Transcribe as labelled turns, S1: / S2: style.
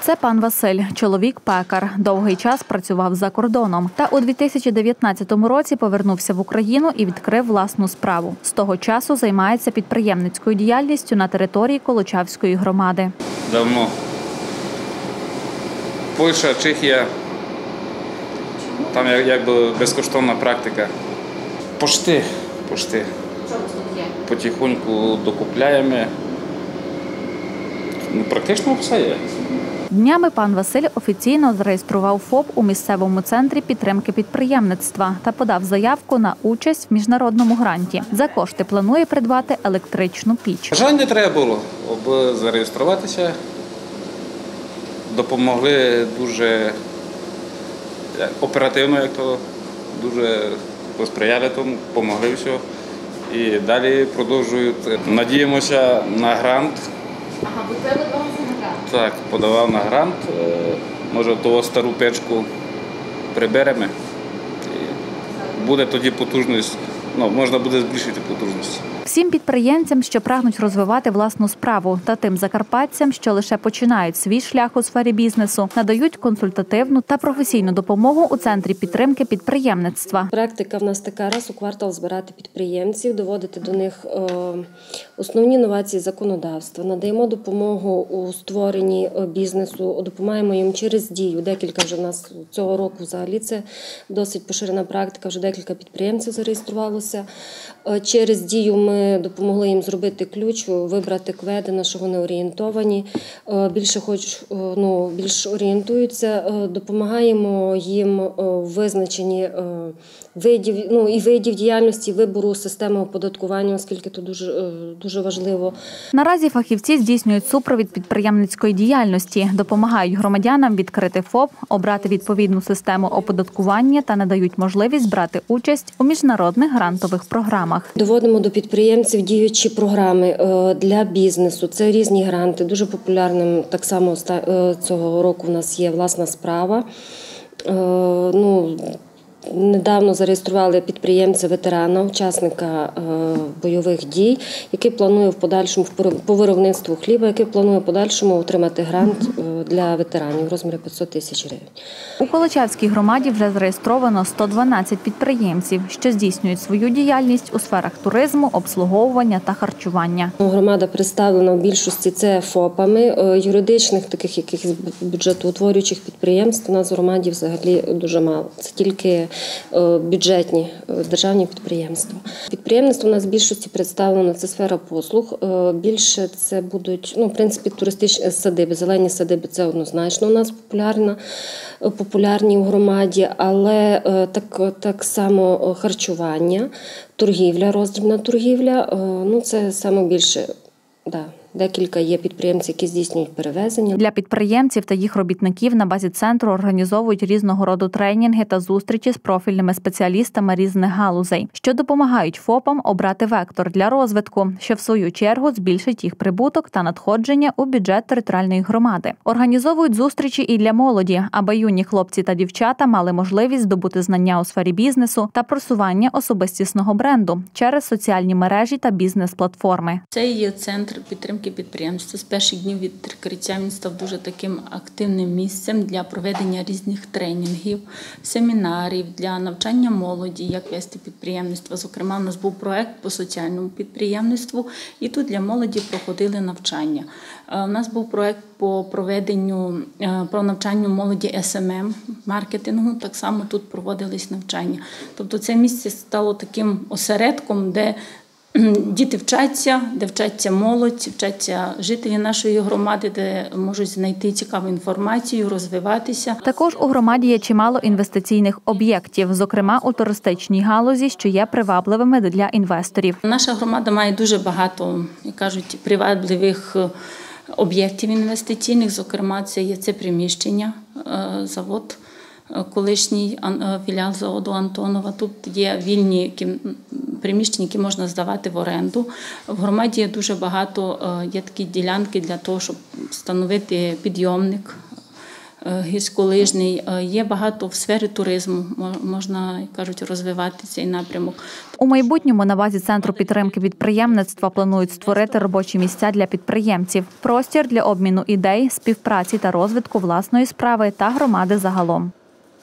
S1: Це пан Василь, чоловік-пекар. Довгий час працював за кордоном. Та у 2019 році повернувся в Україну і відкрив власну справу. З того часу займається підприємницькою діяльністю на території Колочавської громади.
S2: Давно. Польща, Чехія. Там якби безкоштовна практика. Пошти.
S1: Що у вас тут є?
S2: Потихоньку докупляємо. Практично все є.
S1: Днями пан Василь офіційно зареєстрував ФОП у місцевому центрі підтримки підприємництва та подав заявку на участь в міжнародному гранті. За кошти планує придбати електричну піч.
S2: Бажання треба було, аби зареєструватися. Допомогли дуже оперативно, як то дуже посприяли тому, допомогли все. І далі продовжують. Надіємося на грант.
S1: Ага, ви подавалися на грант?
S2: Так, подавав на грант. Може, того стару печку приберемо. І буде тоді потужність, можна буде збільшити потужність.
S1: Всім підприємцям, що прагнуть розвивати власну справу, та тим закарпатцям, що лише починають свій шлях у сфері бізнесу, надають консультативну та професійну допомогу у Центрі підтримки підприємництва.
S3: Практика в нас така: раз у квартал збирати підприємців, доводити до них основні новації законодавства, надаємо допомогу у створенні бізнесу, допомагаємо їм через Дію. Декілька вже в нас цього року взагалі це досить поширена практика, вже декілька підприємців зареєструвалося. Через Дію ми допомогли їм зробити ключ, вибрати КВЕДи, на що вони орієнтовані, більш орієнтуються, допомагаємо їм в визначенні видів діяльності, вибору системи оподаткування, оскільки це дуже важливо.
S1: Наразі фахівці здійснюють супровід підприємницької діяльності, допомагають громадянам відкрити ФОП, обрати відповідну систему оподаткування та надають можливість брати участь у міжнародних грантових програмах.
S3: Доводимо до підприємців діючі програми для бізнесу. Це різні гранти. Дуже популярним так само цього року в нас є власна справа. Недавно зареєстрували підприємця-ветерана, учасника бойових дій, який планує в подальшому по виробництву хліба, який планує в подальшому отримати грант для ветеранів в розмірі 500 тисяч гривень.
S1: У Колочавській громаді вже зареєстровано 112 підприємців, що здійснюють свою діяльність у сферах туризму, обслуговування та харчування.
S3: Громада представлена в більшості це ФОПами, юридичних, таких якихось бюджетоутворюючих підприємств у нас в громаді взагалі дуже мало. Це тільки бюджетні державні підприємства. Підприємництво у нас в більшості представлено, це сфера послуг. Більше це будуть, в принципі, туристичні садиби, зелені садиби, це однозначно у нас популярні у громаді, але так само харчування, торгівля, роздрібна торгівля, це саме більше, да. Декілька є підприємців, які здійснюють перевезення.
S1: Для підприємців та їх робітників на базі центру організовують різного роду тренінги та зустрічі з профільними спеціалістами різних галузей, що допомагають ФОПам обрати вектор для розвитку, що в свою чергу збільшить їх прибуток та надходження у бюджет територіальної громади. Організовують зустрічі і для молоді, аби юні хлопці та дівчата мали можливість здобути знання у сфері бізнесу та просування особистісного бренду через соціальні мережі та бізнес-платформи.
S4: Це є центр підтримки підприємства. З перших днів відкриття він став дуже таким активним місцем для проведення різних тренінгів, семінарів, для навчання молоді, як вести підприємництво. Зокрема, у нас був проект по соціальному підприємництву, і тут для молоді проходили навчання. У нас був проект по навчанню молоді СММ, маркетингу, так само тут проводились навчання. Тобто це місце стало таким осередком, де діти вчаться, де вчаться молодь, вчаться жителі нашої громади, де можуть знайти цікаву інформацію, розвиватися.
S1: Також у громаді є чимало інвестиційних об'єктів, зокрема у туристичній галузі, що є привабливими для інвесторів.
S4: Наша громада має дуже багато, як кажуть, привабливих об'єктів інвестиційних, зокрема це приміщення, завод, колишній філіал заводу Антонова. Тут є вільні приміщення, які можна здавати в оренду. В громаді є дуже багато, є такі ділянки для того, щоб встановити підйомник, гірськолижний. Є багато в сфері туризму, можна, як кажуть, розвивати цей напрямок.
S1: У майбутньому на базі Центру підтримки підприємництва планують створити робочі місця для підприємців, простір для обміну ідей, співпраці та розвитку власної справи та громади загалом.